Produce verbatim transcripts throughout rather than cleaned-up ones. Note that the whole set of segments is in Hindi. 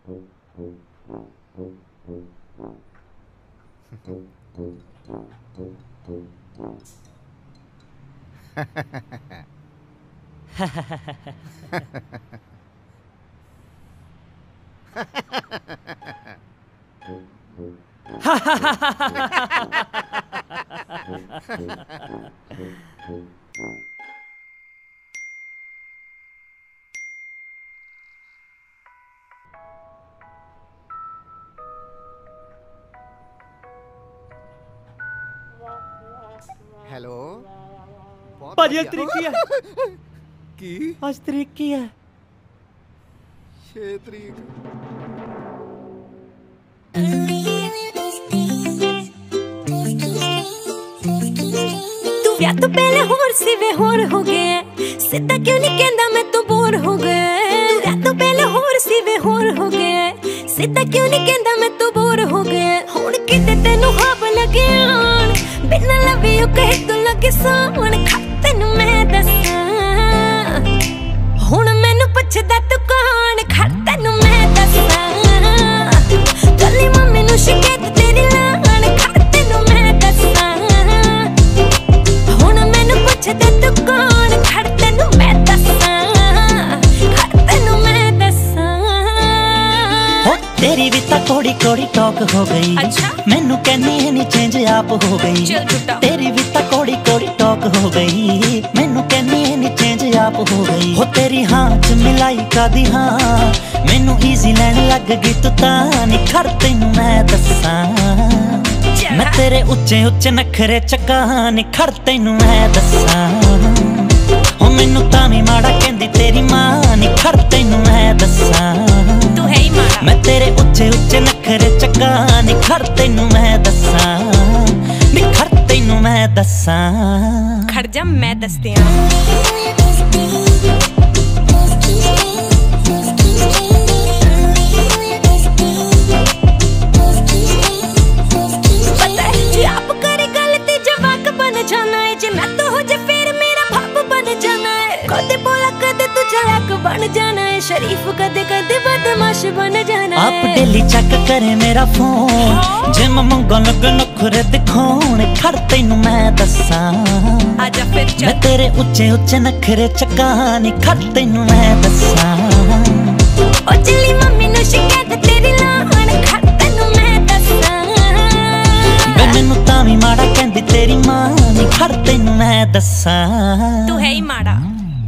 हेलो भाजी आज तरीक की है की आज तरीक की है छे तरीक तू व्याह तो पहले होर सी वे होर हो गए सीधा क्यों नहीं कहंदा मैं तो बोर हो गए तू व्याह तो पहले होर सी वे होर हो गए सीधा क्यों नहीं कहंदा मैं तो बोर हो गए हुण किते तेनू ख्वाब लगे आण बिना लवे यू कहे तू लगे सावन खा तेनू मैं दसां हुण मैनू पुछदा तू कौन खा तेनू मैं दसां कल्ली मम्मी नू शिकायत तेरी लाण खा तेनू मैं दसां हुण मैनू पुछदा तू कौन खा तेनू मैं दसां खा तेनू मैं दसां हो तेरी भी ता कोड़ी कोड़ी टॉक हो गई अच्छा मैनू कहनी है नी चेंज आप हो गई चल झूठा तेरी भी ता कोड़ी कोड़ी टॉक हो गई मैनू कहनी है नी चेंज आप हो गई हो तेरी हाँ च मिलाई कादी हाँ मैनू इजी लैन लग गई तू तां निखर तेनू मैं दसां मैं तेरे उच्चे उच्चे नखरे चक्का निखर तेनू मैं दसां हो मैनू तां माड़ा कहंदी तेरी मां निखर तेनू मैं दसां तू है ही माड़ा मैं तेरे उच्चे उच्चे नखरे चक्का निखर तेनू मैं दसां निखर तेनू मैं दसां खड़ जा मैं दसदी हां पता है जी आप करे गलती जवाक बन जाना है जे मैं तो हो जे फिर मेरा बाप बन जाना है कदे बोला कदे तू चालाक बन जाना है शरीफ कदे कदे बदमाश बन जाना है आप डेली चेक करे मेरा फोन जे मैं मंगन लग नखरे दिखाउण खड़ तेनू मैं दसां आजा फिर चल मैं तेरे उच्चे उच्चे नखरे चक्का निखर तेनू मैं दसां ओ चली मम्मी नू शिकायत तेरी लाण खड़ तेनू मैं दसां वे मैनू तां भी माड़ा कहंदी तेरी मां निखर तेनू मैं दसां तू है ही माड़ा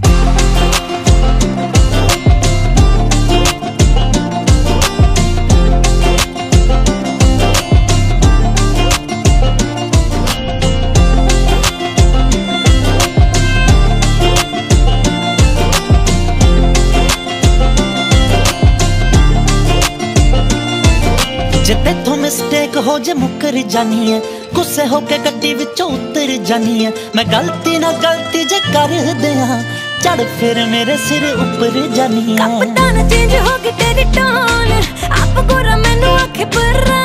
जे तेथों मिस्टेक हो जे मुकर जानी है गुस्से होके गड्डी विचों उतर जानी है मैं गलती ना गलती जे कर दियां चढ़ फिर मेरे सिर ऊपर जानी है कप्तान चेंज हो गई तेरी टोन आप गोरा मैनू आखे पर